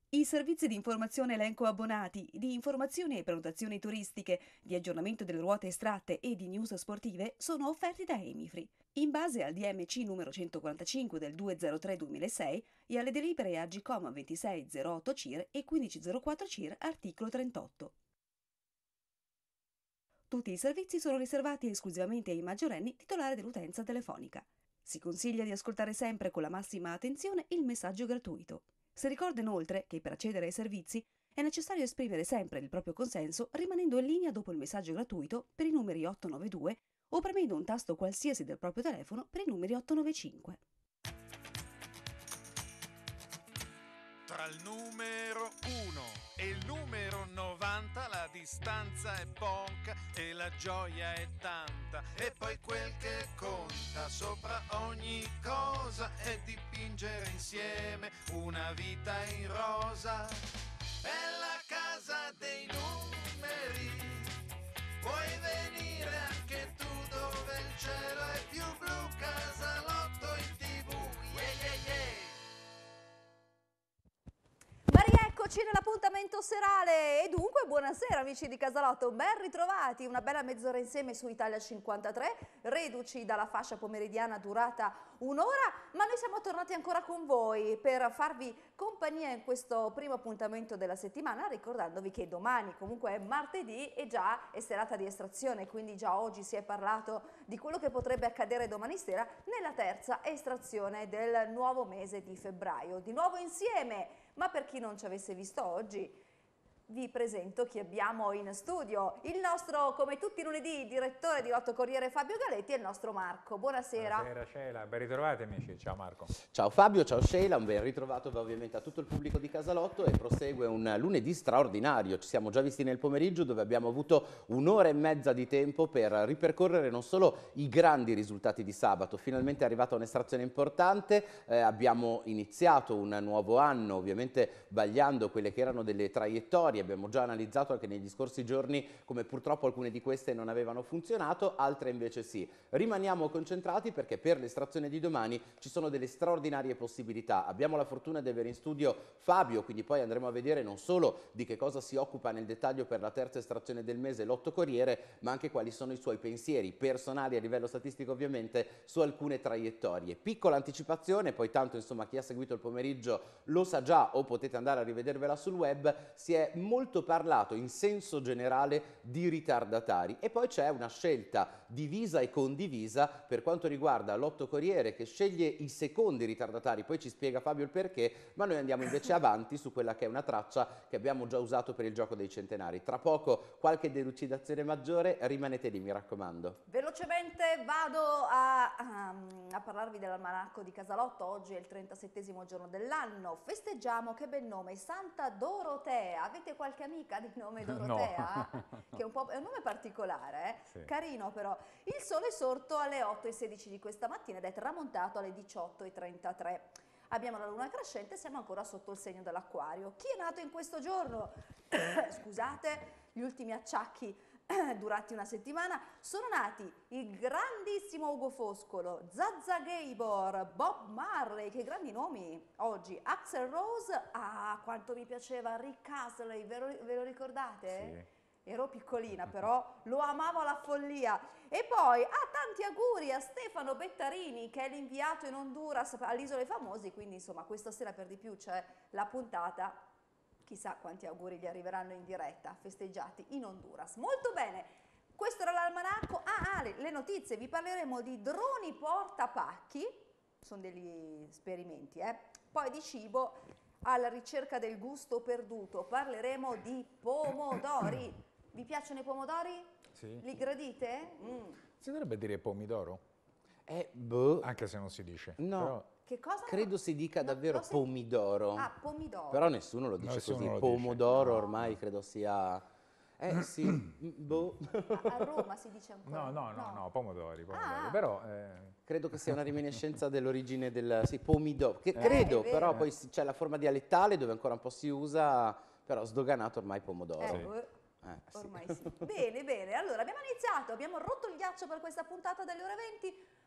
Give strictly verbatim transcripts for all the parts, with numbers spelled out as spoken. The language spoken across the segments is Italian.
I servizi di informazione elenco abbonati, di informazioni e prenotazioni turistiche, di aggiornamento delle ruote estratte e di news sportive sono offerti da Emifree, in base al D M C numero centoquarantacinque del duecentotre duemilasei e alle delibere Agcom ventisei zero otto C I R e quindici zero quattro C I R articolo trentotto. Tutti i servizi sono riservati esclusivamente ai maggiorenni titolari dell'utenza telefonica. Si consiglia di ascoltare sempre con la massima attenzione il messaggio gratuito. Si ricorda inoltre che per accedere ai servizi è necessario esprimere sempre il proprio consenso rimanendo in linea dopo il messaggio gratuito per i numeri otto nove due o premendo un tasto qualsiasi del proprio telefono per i numeri otto nove cinque. Tra il numero uno e il numero novanta la distanza è poca e la gioia è tanta. E poi quel che conta sopra ogni cosa è dipingere insieme una vita in rosa. È la casa dei numeri, puoi venire anche tu dove il cielo è più blu. Casalotto in tv, yeah yeah yeah. Ma rieccoci nell'appuntamento serale e dunque buonasera amici di Casalotto, ben ritrovati, una bella mezz'ora insieme su Italia cinquantatré, reduci dalla fascia pomeridiana durata un'ora, ma noi siamo tornati ancora con voi per farvi compagnia in questo primo appuntamento della settimana, ricordandovi che domani comunque è martedì e già è serata di estrazione, quindi già oggi si è parlato di quello che potrebbe accadere domani sera nella terza estrazione del nuovo mese di febbraio. Di nuovo insieme! Ma per chi non ci avesse visto oggi, vi presento chi abbiamo in studio. Il nostro, come tutti i lunedì, direttore di Lotto Corriere Fabio Galetti e il nostro Marco. Buonasera. Buonasera Sheila, ben ritrovati amici. Ciao Marco. Ciao Fabio, ciao Sheila, un ben ritrovato ovviamente a tutto il pubblico di Casalotto e prosegue un lunedì straordinario. Ci siamo già visti nel pomeriggio dove abbiamo avuto un'ora e mezza di tempo per ripercorrere non solo i grandi risultati di sabato, finalmente è arrivata un'estrazione importante, eh, abbiamo iniziato un nuovo anno ovviamente vagliando quelle che erano delle traiettorie. Abbiamo già analizzato anche negli scorsi giorni come purtroppo alcune di queste non avevano funzionato, altre invece sì. Rimaniamo concentrati perché per l'estrazione di domani ci sono delle straordinarie possibilità. Abbiamo la fortuna di avere in studio Fabio, quindi poi andremo a vedere non solo di che cosa si occupa nel dettaglio per la terza estrazione del mese Lotto Corriere, ma anche quali sono i suoi pensieri personali a livello statistico ovviamente su alcune traiettorie. Piccola anticipazione, poi tanto insomma chi ha seguito il pomeriggio lo sa già o potete andare a rivedervela sul web, si è molto parlato in senso generale di ritardatari e poi c'è una scelta divisa e condivisa per quanto riguarda Lotto Corriere che sceglie i secondi ritardatari, poi ci spiega Fabio il perché, ma noi andiamo invece avanti su quella che è una traccia che abbiamo già usato per il gioco dei centenari. Tra poco qualche delucidazione maggiore, rimanete lì mi raccomando. Velocemente vado a, a, a parlarvi dell'almanacco di Casalotto. Oggi è il trentasettesimo giorno dell'anno, festeggiamo, che bel nome, Santa Dorotea. Avete qualche amica di nome Dorotea? No. Che è un, po', è un nome particolare, eh? Sì. Carino però. Il sole è sorto alle otto e sedici di questa mattina ed è tramontato alle diciotto e trentatré. Abbiamo la luna crescente, siamo ancora sotto il segno dell'acquario. Chi è nato in questo giorno? Scusate, gli ultimi acciacchi durati una settimana, sono nati il grandissimo Ugo Foscolo, Zazza Gabor, Bob Marley, che grandi nomi oggi, Axl Rose, ah quanto mi piaceva, Rick Astley, ve lo, ve lo ricordate? Sì. Ero piccolina però lo amavo alla follia. E poi ah, tanti auguri a Stefano Bettarini che è l'inviato in Honduras all'Isole Famosi, quindi insomma questa sera per di più c'è la puntata. Chissà quanti auguri gli arriveranno in diretta, festeggiati in Honduras. Molto bene, questo era l'almanacco. Ah, ah le, le notizie, vi parleremo di droni portapacchi, sono degli esperimenti, eh? Poi di cibo, alla ricerca del gusto perduto, parleremo di pomodori. Vi piacciono i pomodori? Sì. Li gradite? Mm. Si dovrebbe dire pomidoro? Eh, boh. Anche se non si dice. No. Però... Che cosa? Credo si dica no, davvero si... pomidoro. Ah, pomidoro. Però nessuno lo dice nessuno così. lo Pomodoro dice. ormai no. Credo sia... Eh sì, boh. A, a Roma si dice ancora. No, no, no, no, no pomodori, pomodori. Ah. Però... Eh... Credo che sia una riminiscenza dell'origine del... Sì, pomidoro. Che, Eh, credo, vero. però poi c'è la forma dialettale dove ancora un po' si usa, però sdoganato ormai pomodoro. Eh, Sì. eh, Eh, ormai sì. sì. Bene, bene. Allora, abbiamo iniziato, abbiamo rotto il ghiaccio per questa puntata delle ore venti,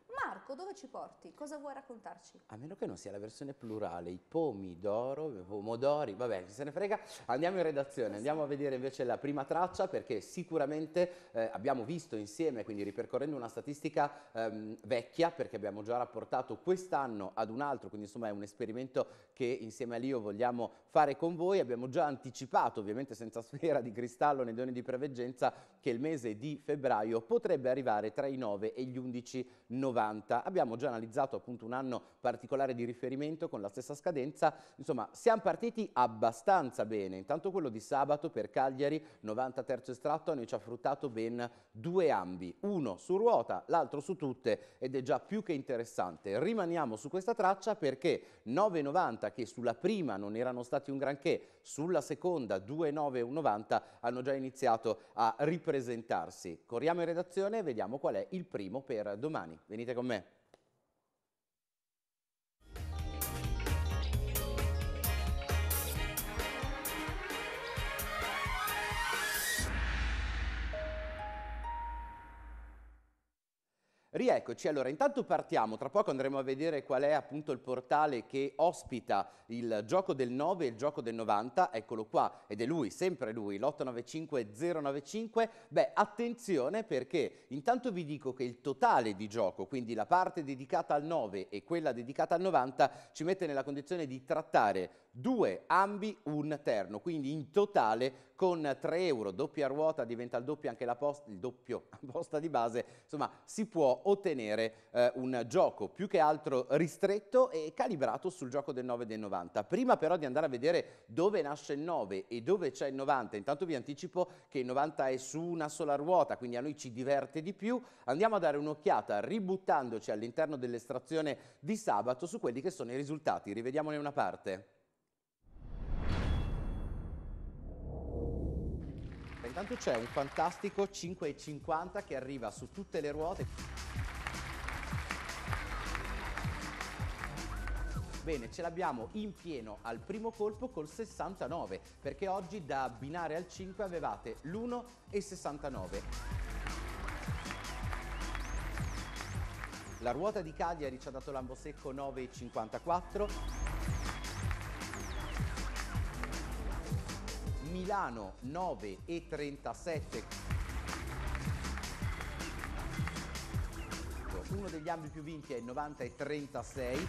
Marco, dove ci porti? Cosa vuoi raccontarci? A meno che non sia la versione plurale, i pomidoro, pomodori, vabbè, chi se ne frega. Andiamo in redazione, andiamo a vedere invece la prima traccia, perché sicuramente eh, abbiamo visto insieme, quindi ripercorrendo una statistica ehm, vecchia, perché abbiamo già rapportato quest'anno ad un altro, quindi insomma è un esperimento che insieme a Lio vogliamo fare con voi. Abbiamo già anticipato, ovviamente senza sfera di cristallo né doni di preveggenza, che il mese di febbraio potrebbe arrivare tra i nove e gli undici novanta. Abbiamo già analizzato appunto un anno particolare di riferimento con la stessa scadenza, insomma siamo partiti abbastanza bene. Intanto quello di sabato per Cagliari, novanta terzo estratto, a noi ci ha fruttato ben due ambi, uno su ruota, l'altro su tutte, ed è già più che interessante. Rimaniamo su questa traccia perché nove novanta, che sulla prima non erano stati un granché, sulla seconda due nove uno novanta hanno già iniziato a ripresentarsi. Corriamo in redazione e vediamo qual è il primo per domani. Venite con me. Rieccoci, allora intanto partiamo, tra poco andremo a vedere qual è appunto il portale che ospita il gioco del nove e il gioco del novanta, eccolo qua, ed è lui, sempre lui, l'otto nove cinque zero nove cinque. Beh, attenzione, perché intanto vi dico che il totale di gioco, quindi la parte dedicata al nove e quella dedicata al novanta, ci mette nella condizione di trattare due ambi, un terno, quindi in totale con tre euro, doppia ruota, diventa il doppio anche la posta, il doppio a posta di base, insomma si può ottenere eh, un gioco più che altro ristretto e calibrato sul gioco del nove e del novanta. Prima però di andare a vedere dove nasce il nove e dove c'è il novanta, intanto vi anticipo che il novanta è su una sola ruota, quindi a noi ci diverte di più. Andiamo a dare un'occhiata ributtandoci all'interno dell'estrazione di sabato su quelli che sono i risultati. Rivediamone una parte. Intanto c'è un fantastico cinque e cinquanta che arriva su tutte le ruote. Bene, ce l'abbiamo in pieno al primo colpo col sessantanove, perché oggi da abbinare al cinque avevate l'uno e sessantanove. La ruota di Cagliari ci ha dato lambo secco nove e cinquantaquattro. Milano nove e trentasette. Uno degli ambi più vinti è il novanta e trentasei.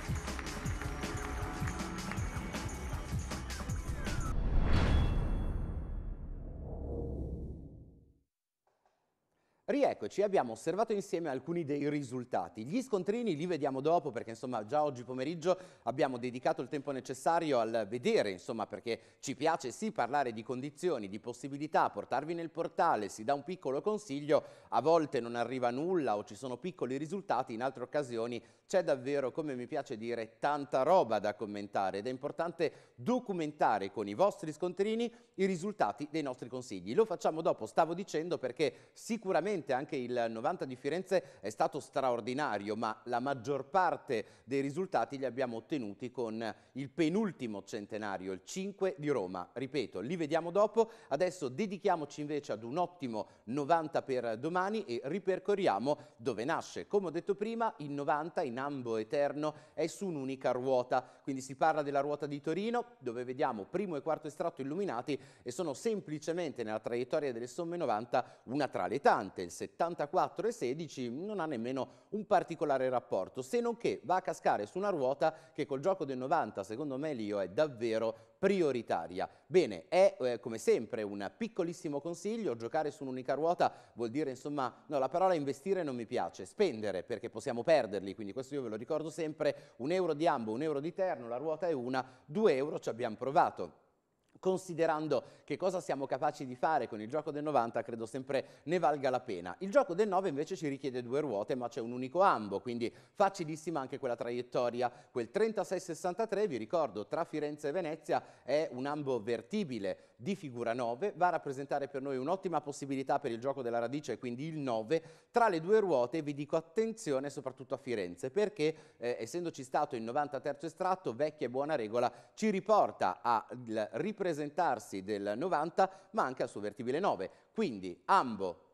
Rieccoci, abbiamo osservato insieme alcuni dei risultati. Gli scontrini li vediamo dopo, perché insomma già oggi pomeriggio abbiamo dedicato il tempo necessario al vedere, insomma, perché ci piace sì parlare di condizioni, di possibilità, portarvi nel portale, si dà un piccolo consiglio, a volte non arriva nulla o ci sono piccoli risultati, in altre occasioni c'è davvero, come mi piace dire, tanta roba da commentare ed è importante documentare con i vostri scontrini i risultati dei nostri consigli. Lo facciamo dopo, stavo dicendo, perché sicuramente anche il novanta di Firenze è stato straordinario, ma la maggior parte dei risultati li abbiamo ottenuti con il penultimo centenario, il cinque di Roma. Ripeto, li vediamo dopo. Adesso dedichiamoci invece ad un ottimo novanta per domani e ripercorriamo dove nasce. Come ho detto prima, il novanta in ambo eterno è su un'unica ruota, quindi si parla della ruota di Torino, dove vediamo primo e quarto estratto illuminati e sono semplicemente nella traiettoria delle somme novanta una tra le tante. Il settantaquattro e sedici non ha nemmeno un particolare rapporto, se non che va a cascare su una ruota che col gioco del novanta, secondo me, Lio, è davvero prioritaria. Bene, è eh, come sempre un piccolissimo consiglio: giocare su un'unica ruota vuol dire, insomma, no, la parola investire non mi piace, spendere, perché possiamo perderli, quindi questo io ve lo ricordo sempre: un euro di ambo, un euro di terno, la ruota è una, due euro ci abbiamo provato. Considerando che cosa siamo capaci di fare con il gioco del novanta, credo sempre ne valga la pena. Il gioco del nove invece ci richiede due ruote, ma c'è un unico ambo, quindi facilissima anche quella traiettoria. Quel trentasei sessantatré, vi ricordo, tra Firenze e Venezia è un ambo vertibile di figura nove, va a rappresentare per noi un'ottima possibilità per il gioco della radice, quindi il nove. Tra le due ruote vi dico attenzione soprattutto a Firenze, perché eh, essendoci stato il novanta terzo estratto, vecchia e buona regola, ci riporta al ripresentarsi del novanta, ma anche al suo vertibile nove. Quindi ambo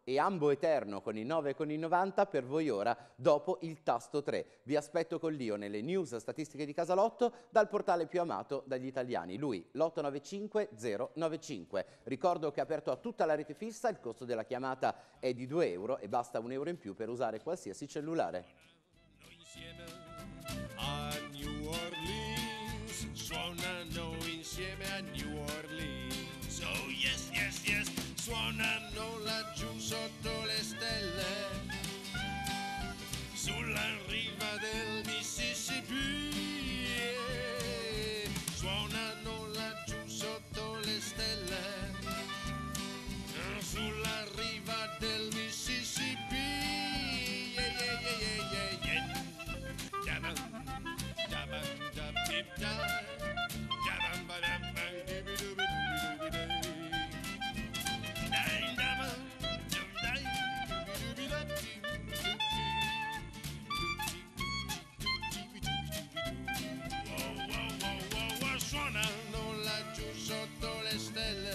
e Ambo Eterno con i nove e con i novanta per voi ora dopo il tasto tre. Vi aspetto con Lio nelle news statistiche di Casalotto dal portale più amato dagli italiani, lui l'otto nove cinque zero nove cinque. Ricordo che è aperto a tutta la rete fissa, il costo della chiamata è di due euro e basta un euro in più per usare qualsiasi cellulare. Noi insieme a New Orleans, suonano insieme a New Orleans. Oh yes, yes, yes, suonano laggiù sotto le stelle, sulla riva del Mississippi. Suonano laggiù sotto le stelle, sulla riva del Mississippi. Yeah, yeah, yeah, yeah, yeah, yeah. Dabba, dabba, dabba, dip, da. Dabba, ba, dabba, dibby, dooby, dooby, dooby, day. Dai, dabba, dum, dai, dooby, dooby, da, dip, dip, dip, dip. Wow, wow, wow, wow, wow, suonano laggiù sotto le stelle,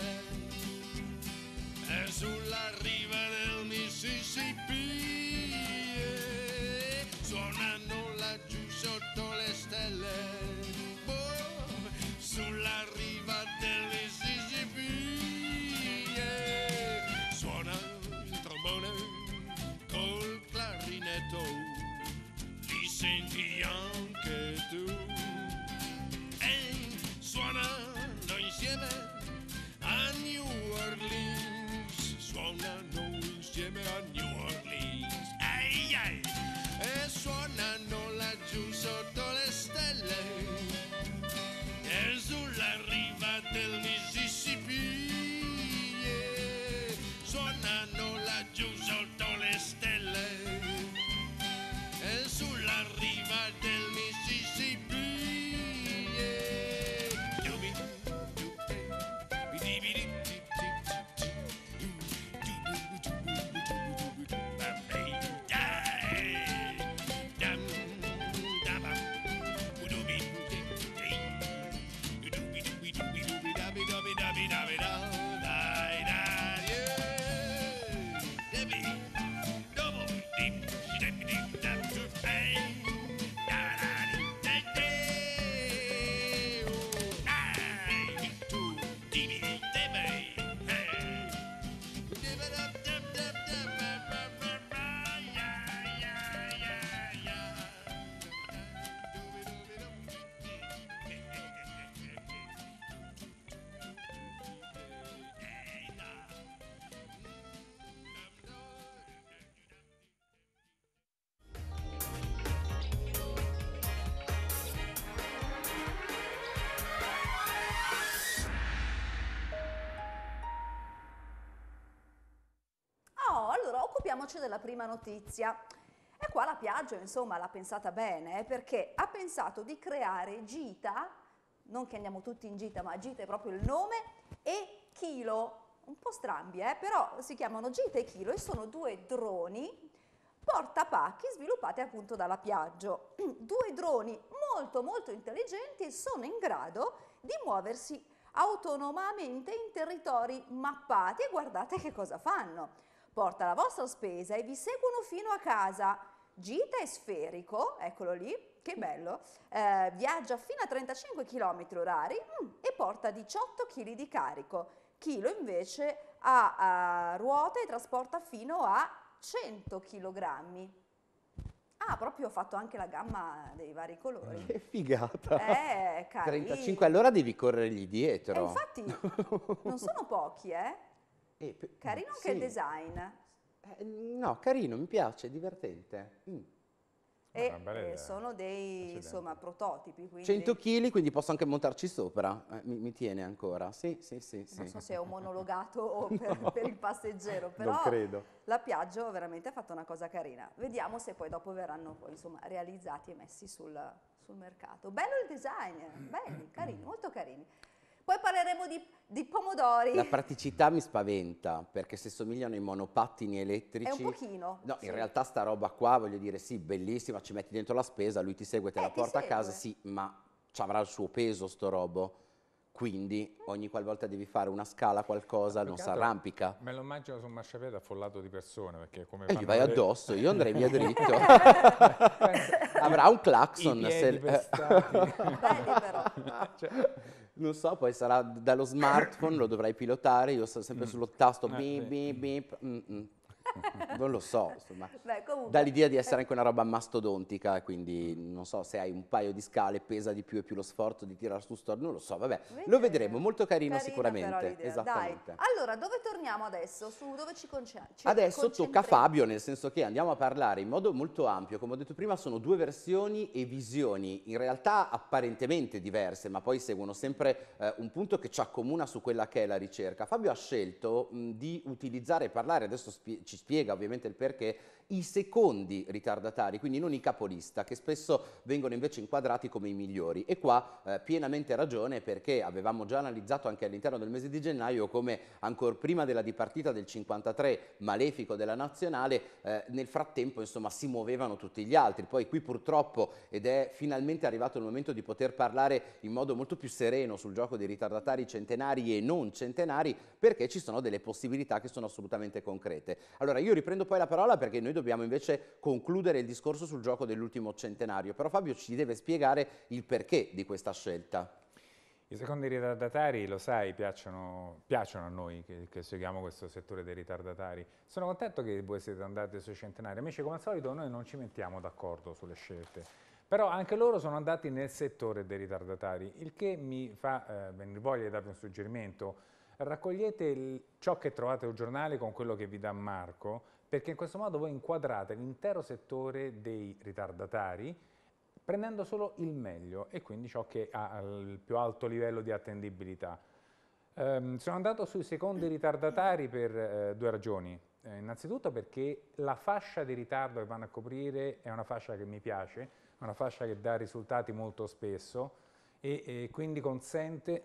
e sulla riva del Mississippi. eh, Suonano laggiù sotto le stelle, oh, sulla riva del Mississippi. eh, Suona il trombone col clarinetto, li senti anche tu. E suonano insieme a New Orleans, suonano insieme a New Orleans, ai ai, e suonano laggiù sotto le stelle, e sulla riva del Mississippi. yeah. Suonano laggiù sotto le stelle, e sulla riva del Mississippi. yeah. Dooby, dooby, dooby, dooby. Oh, allora occupiamoci della prima notizia. E qua la Piaggio, insomma, l'ha pensata bene, eh, perché ha pensato di creare Gita, non che andiamo tutti in gita, ma Gita è proprio il nome, e Chilo, un po' strambi, eh, però si chiamano Gita e Chilo e sono due droni portapacchi sviluppati appunto dalla Piaggio. Due droni molto molto intelligenti e sono in grado di muoversi autonomamente in territori mappati e guardate che cosa fanno. Porta la vostra spesa e vi seguono fino a casa. Gita è sferico, eccolo lì, che bello, eh, viaggia fino a trentacinque chilometri orari mm, e porta diciotto chili di carico. Chilo invece ha, ha ruote e trasporta fino a cento chilogrammi. Ah, proprio ho fatto anche la gamma dei vari colori. Che figata! Eh, carini. trentacinque all'ora devi corrergli dietro. E infatti non sono pochi, eh? Eh, pe- Carino anche sì. il design. Eh, no, carino, mi piace, divertente. Mm. E Una bella eh, idea. sono dei Accidenti. insomma prototipi, quindi cento chili, quindi posso anche montarci sopra. Eh, mi, mi tiene ancora. Sì, sì, sì. sì. non so se è omologato o per, per il passeggero, però Non credo. la Piaggio veramente ha fatto una cosa carina. Vediamo se poi dopo verranno poi, insomma, realizzati e messi sul, sul mercato. Bello il design, belli, carini, molto carini. Poi parleremo di, di pomodori. La praticità mi spaventa, perché se somigliano ai monopattini elettrici... È un pochino. No, sì. in realtà sta roba qua, voglio dire, sì, bellissima, ci metti dentro la spesa, lui ti segue, te Eh, la ti porta a casa, segue. sì, ma ci avrà il suo peso sto robo. quindi ogni qualvolta devi fare una scala qualcosa Più non che si altro arrampica. Me lo immagino su un marciapiede affollato di persone, perché come E gli fanno vai le- addosso, io andrei via dritto. Pensa- Avrà un i clacson. piedi se- pestati. Belli però. Cioè, Non so, poi sarà dallo smartphone, lo dovrai pilotare, io sto sempre Mm. sullo tasto Eh, bip sì. bip bip. mm, mm. Non lo so, insomma. Beh, comunque, Dà l'idea di essere anche una roba mastodontica, quindi non so se hai un paio di scale, pesa di più e più lo sforzo di tirare su sto, non lo so, vabbè, lo vedremo, molto carino carina sicuramente, però l'idea. esattamente. Dai. Allora, dove torniamo adesso? Su dove ci concentriamo? Adesso tocca a Fabio, nel senso che andiamo a parlare in modo molto ampio, come ho detto prima sono due versioni e visioni in realtà apparentemente diverse, ma poi seguono sempre eh, un punto che ci accomuna su quella che è la ricerca. Fabio ha scelto mh, di utilizzare e parlare, adesso spie- ci spiega ovviamente il perché, i secondi ritardatari, quindi non i capolista, che spesso vengono invece inquadrati come i migliori. E qua eh, pienamente ragione, perché avevamo già analizzato anche all'interno del mese di gennaio come ancora prima della dipartita del cinquantatré malefico della nazionale, eh, nel frattempo insomma si muovevano tutti gli altri. Poi qui purtroppo, ed è finalmente arrivato il momento di poter parlare in modo molto più sereno sul gioco dei ritardatari centenari e non centenari, perché ci sono delle possibilità che sono assolutamente concrete. Allora io riprendo poi la parola perché noi dobbiamo invece concludere il discorso sul gioco dell'ultimo centenario, però Fabio ci deve spiegare il perché di questa scelta. I secondi ritardatari, lo sai, piacciono, piacciono a noi che, che seguiamo questo settore dei ritardatari. Sono contento che voi siete andati sui centenari. Amici, come al solito noi non ci mettiamo d'accordo sulle scelte, però anche loro sono andati nel settore dei ritardatari, il che mi fa eh, venire voglia di darvi un suggerimento. Raccogliete il- ciò che trovate sul giornale con quello che vi dà Marco, perché in questo modo voi inquadrate l'intero settore dei ritardatari prendendo solo il meglio e quindi ciò che ha il più alto livello di attendibilità. Ehm, sono andato sui secondi ritardatari per eh, due ragioni. Eh, innanzitutto perché la fascia di ritardo che vanno a coprire è una fascia che mi piace, è una fascia che dà risultati molto spesso e, e quindi consente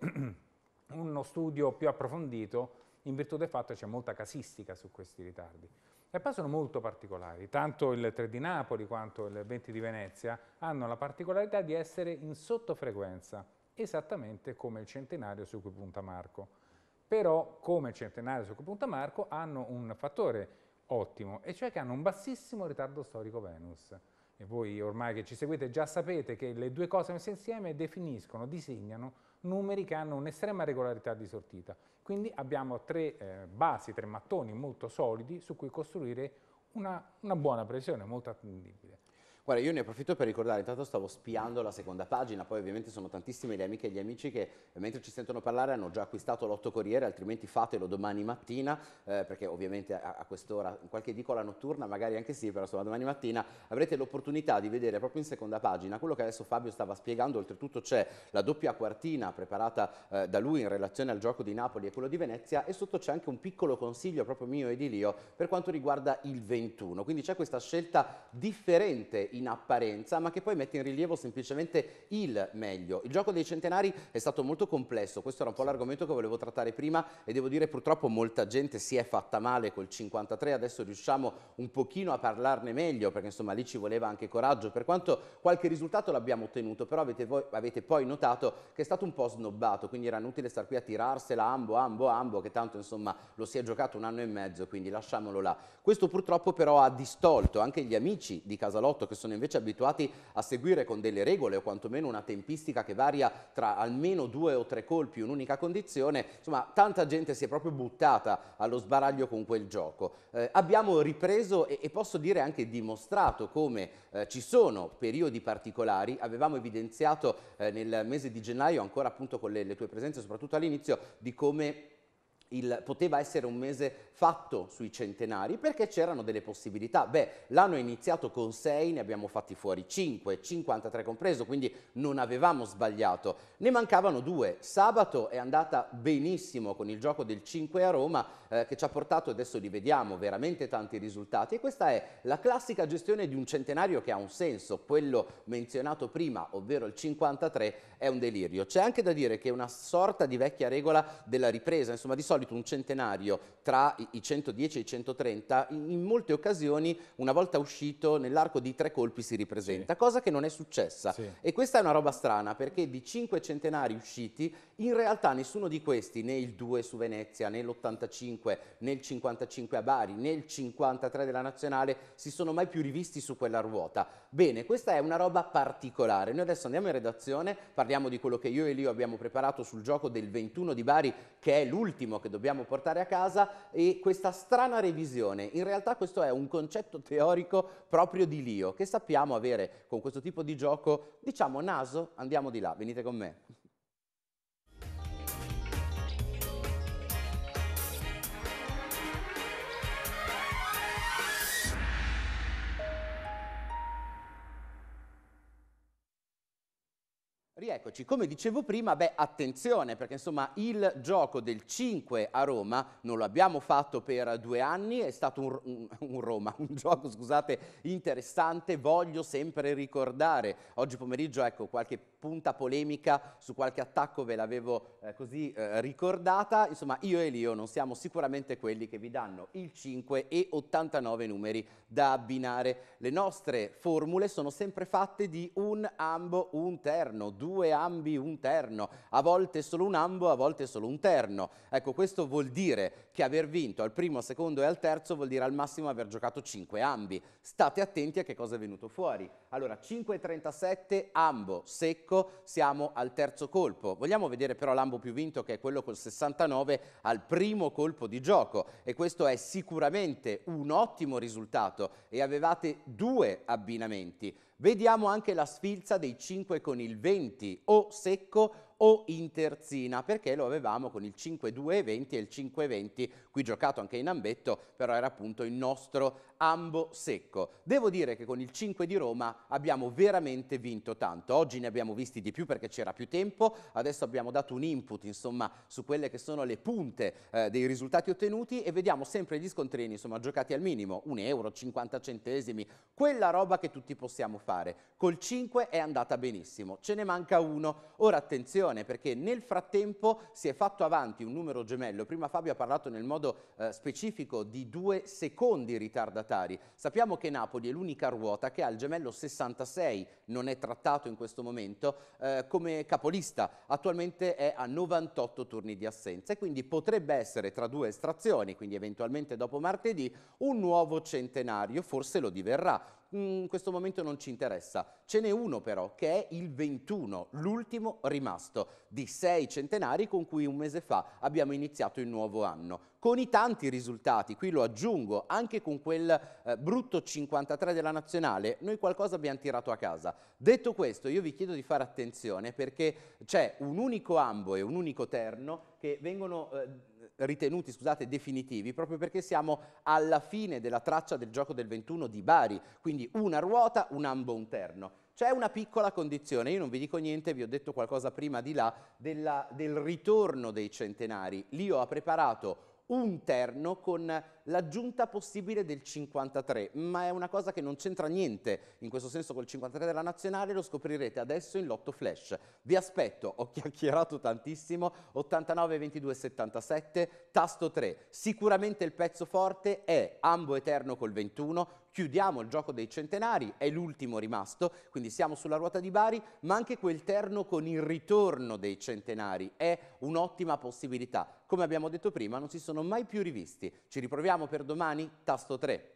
uno studio più approfondito in virtù del fatto che c'è molta casistica su questi ritardi. E poi sono molto particolari, tanto il tre di Napoli quanto il venti di Venezia hanno la particolarità di essere in sottofrequenza, esattamente come il centenario su cui punta Marco. Però, come il centenario su cui punta Marco, hanno un fattore ottimo, e cioè che hanno un bassissimo ritardo storico Venus. E voi ormai che ci seguite già sapete che le due cose messe insieme definiscono, disegnano numeri che hanno un'estrema regolarità di sortita. Quindi abbiamo tre eh, basi, tre mattoni molto solidi su cui costruire una, una buona previsione, molto attendibile. Guarda, io ne approfitto per ricordare, intanto stavo spiando la seconda pagina, poi ovviamente sono tantissime le amiche e gli amici che mentre ci sentono parlare hanno già acquistato l'Otto Corriere, altrimenti fatelo domani mattina, eh, perché ovviamente a, a quest'ora, in qualche edicola notturna magari anche sì, però insomma domani mattina avrete l'opportunità di vedere proprio in seconda pagina quello che adesso Fabio stava spiegando. Oltretutto c'è la doppia quartina preparata eh, da lui in relazione al gioco di Napoli e quello di Venezia, e sotto c'è anche un piccolo consiglio proprio mio e di Lio per quanto riguarda il ventuno, quindi c'è questa scelta differente in apparenza, ma che poi mette in rilievo semplicemente il meglio. Il gioco dei centenari è stato molto complesso, questo era un po' l'argomento che volevo trattare prima, e devo dire purtroppo molta gente si è fatta male col cinquantatré, adesso riusciamo un pochino a parlarne meglio, perché insomma lì ci voleva anche coraggio, per quanto qualche risultato l'abbiamo ottenuto, però avete, voi, avete poi notato che è stato un po' snobbato, quindi era inutile star qui a tirarsela ambo, ambo, ambo, che tanto insomma lo si è giocato un anno e mezzo, quindi lasciamolo là. Questo purtroppo però ha distolto anche gli amici di Casalotto, che sono invece abituati a seguire con delle regole o quantomeno una tempistica che varia tra almeno due o tre colpi in un'unica condizione. Insomma, tanta gente si è proprio buttata allo sbaraglio con quel gioco. Eh, abbiamo ripreso e, e posso dire anche dimostrato come eh, ci sono periodi particolari. Avevamo evidenziato eh, nel mese di gennaio, ancora appunto con le, le tue presenze, soprattutto all'inizio, di come Il, poteva essere un mese fatto sui centenari perché c'erano delle possibilità. Beh, l'anno è iniziato con sei, ne abbiamo fatti fuori cinque, cinquantatré compreso, quindi non avevamo sbagliato. Ne mancavano due. Sabato è andata benissimo con il gioco del cinque a Roma, eh, che ci ha portato, adesso li vediamo, veramente tanti risultati, e questa è la classica gestione di un centenario che ha un senso. Quello menzionato prima, ovvero il cinquantatré, è un delirio. C'è anche da dire che è una sorta di vecchia regola della ripresa, insomma di solito solito un centenario tra i centodieci e i centotrenta, in molte occasioni, una volta uscito, nell'arco di tre colpi si ripresenta, sì. cosa che non è successa. Sì. E questa è una roba strana, perché di cinque centenari usciti, in realtà nessuno di questi, né il due su Venezia, né l'ottantacinque, né il cinquantacinque a Bari, né il cinquantatré della Nazionale, si sono mai più rivisti su quella ruota. Bene, questa è una roba particolare. Noi adesso andiamo in redazione, parliamo di quello che io e Lio abbiamo preparato sul gioco del ventuno di Bari, che è l'ultimo che dobbiamo portare a casa, e questa strana revisione. In realtà questo è un concetto teorico proprio di Lio, che sappiamo avere con questo tipo di gioco, diciamo, naso. Andiamo di là, venite con me. Rieccoci, come dicevo prima, beh, attenzione, perché insomma il gioco del cinque a Roma non lo abbiamo fatto per due anni, è stato un, un, un Roma, un gioco, scusate, interessante. Voglio sempre ricordare, oggi pomeriggio, ecco, qualche punta polemica su qualche attacco ve l'avevo eh, così eh, ricordata. Insomma, io e Lio non siamo sicuramente quelli che vi danno il cinque e ottantanove numeri da abbinare. Le nostre formule sono sempre fatte di un ambo, un terno, due ambi, un terno, a volte solo un ambo, a volte solo un terno. Ecco, questo vuol dire che aver vinto al primo, al secondo e al terzo vuol dire al massimo aver giocato cinque ambi. State attenti a che cosa è venuto fuori. Allora, cinque e trentasette, ambo secco, siamo al terzo colpo. Vogliamo vedere però l'ambo più vinto, che è quello col sessantanove al primo colpo di gioco, e questo è sicuramente un ottimo risultato, e avevate due abbinamenti. Vediamo anche la sfilza dei cinque con il venti, o secco o in terzina, perché lo avevamo con il cinque due e venti e il cinque venti, qui giocato anche in ambetto, però era appunto il nostro ambo secco. Devo dire che con il cinque di Roma abbiamo veramente vinto tanto. Oggi ne abbiamo visti di più perché c'era più tempo, adesso abbiamo dato un input, insomma, su quelle che sono le punte eh, dei risultati ottenuti, e vediamo sempre gli scontrini, insomma, giocati al minimo, un euro, cinquanta centesimi, quella roba che tutti possiamo fare. Col cinque è andata benissimo, ce ne manca uno. Ora attenzione, perché nel frattempo si è fatto avanti un numero gemello. Prima Fabio ha parlato nel modo eh, specifico di due secondi ritardatari. Sappiamo che Napoli è l'unica ruota che ha il gemello sessantasei, non è trattato in questo momento, eh, come capolista. Attualmente è a novantotto turni di assenza, e quindi potrebbe essere, tra due estrazioni, quindi eventualmente dopo martedì, un nuovo centenario, forse lo diverrà. In questo momento non ci interessa. Ce n'è uno però, che è il ventuno, l'ultimo rimasto di sei centenari con cui un mese fa abbiamo iniziato il nuovo anno. Con i tanti risultati, qui lo aggiungo, anche con quel eh, brutto cinquantatré della Nazionale, noi qualcosa abbiamo tirato a casa. Detto questo, io vi chiedo di fare attenzione, perché c'è un unico ambo e un unico terno che vengono eh, ritenuti, scusate, definitivi, proprio perché siamo alla fine della traccia del gioco del ventuno di Bari, quindi una ruota, un ambo, un terno. C'è una piccola condizione, io non vi dico niente, vi ho detto qualcosa prima di là della, del ritorno dei centenari. Lio ha preparato un terno con l'aggiunta possibile del cinquantatré, ma è una cosa che non c'entra niente in questo senso col cinquantatré della Nazionale, lo scoprirete adesso in Lotto Flash. Vi aspetto, ho chiacchierato tantissimo, ottantanove ventidue settantasette, tasto tre. Sicuramente il pezzo forte è ambo eterno col ventuno, chiudiamo il gioco dei centenari, è l'ultimo rimasto, quindi siamo sulla ruota di Bari, ma anche quel terno con il ritorno dei centenari è un'ottima possibilità. Come abbiamo detto prima, non si sono mai più rivisti. Ci riproviamo per domani? Tasto tre.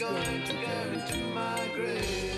going to carry to my grave.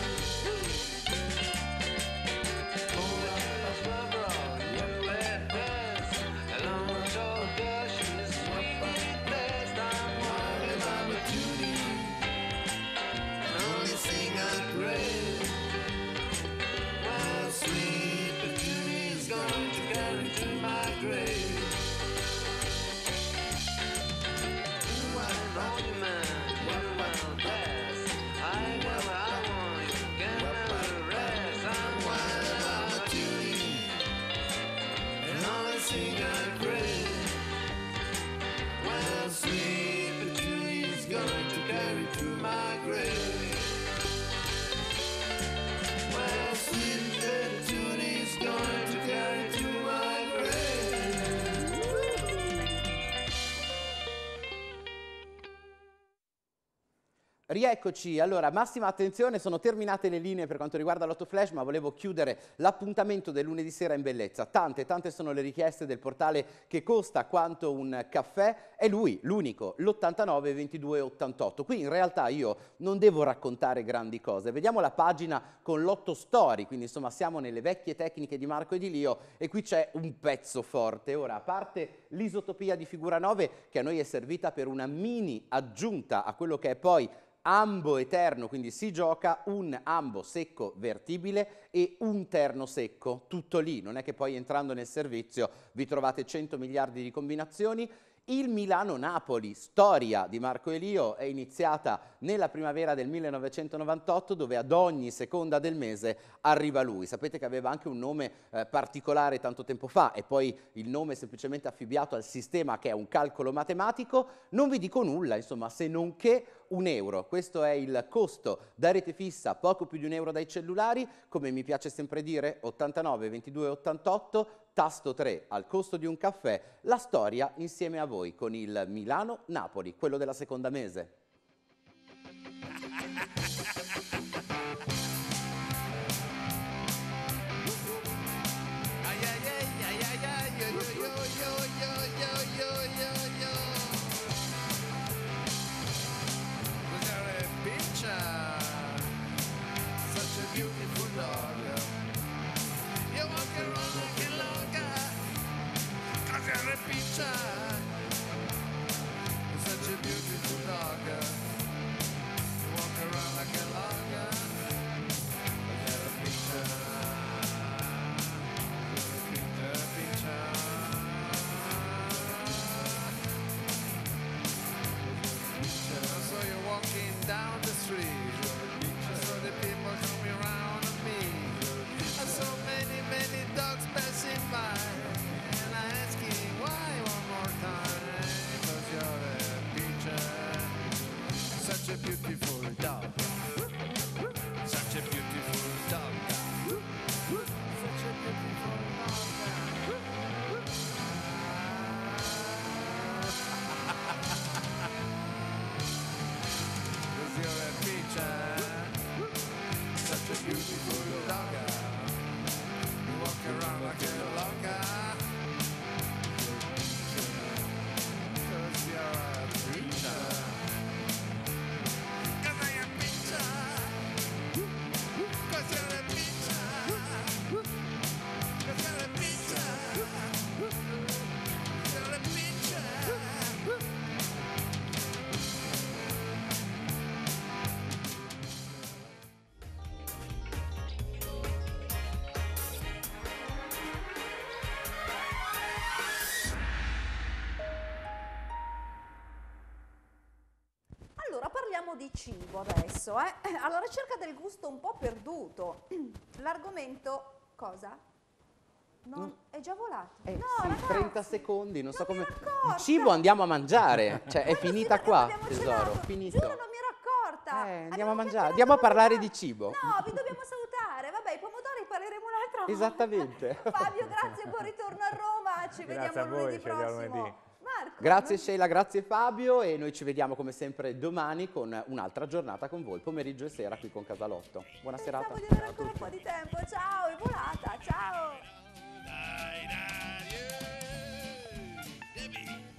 Rieccoci, allora massima attenzione, sono terminate le linee per quanto riguarda l'Otto Flash, ma volevo chiudere l'appuntamento del lunedì sera in bellezza. Tante, tante sono le richieste del portale che costa quanto un caffè, è lui, l'unico, l'ottantanove ventidue ottantotto. Qui in realtà io non devo raccontare grandi cose, vediamo la pagina con l'Otto Story, quindi insomma siamo nelle vecchie tecniche di Marco Edilio e qui c'è un pezzo forte. Ora, a parte l'isotopia di figura nove che a noi è servita per una mini aggiunta a quello che è poi ambo eterno, quindi si gioca un ambo secco vertibile e un terno secco, tutto lì, non è che poi entrando nel servizio vi trovate cento miliardi di combinazioni. Il Milano-Napoli, storia di Marco Elio, è iniziata nella primavera del millenovecentonovantotto, dove ad ogni seconda del mese arriva lui. Sapete che aveva anche un nome eh, particolare tanto tempo fa e poi il nome è semplicemente affibbiato al sistema che è un calcolo matematico. Non vi dico nulla, insomma, se non che un euro. Questo è il costo da rete fissa, poco più di un euro dai cellulari, come mi piace sempre dire, ottantanove ventidue ottantotto, tasto tre al costo di un caffè, la storia insieme a voi con il Milano-Napoli, quello della seconda mese. Parliamo di cibo adesso, eh? Alla ricerca del gusto un po' perduto. L'argomento cosa? Non, Mm. è già volato. Eh, no, sì, ragazzi, trenta secondi, non so non mi come... ero accorta. Il cibo andiamo a mangiare, cioè è Ma non si finita vede, qua, abbiamo tesoro, cenato. finito. Giuro, non mi ero accorta. Eh, andiamo Abbiamo a mangiare, chiacchierato andiamo a poco parlare fa. di cibo. No, vi dobbiamo salutare. Vabbè, i pomodori parleremo un'altra volta. Esattamente. Fabio, grazie, buon ritorno a Roma. Ci Grazie vediamo a voi, lunedì ci vediamo prossimo. lunedì. Marco, Grazie non- Sheila, grazie Fabio e noi ci vediamo come sempre domani con un'altra giornata con voi, pomeriggio e sera qui con Casalotto. Buona serata. Pensavo di avere ancora un po' di tempo. Ciao, è volata. Ciao. Dai, dai, eh, Debbie.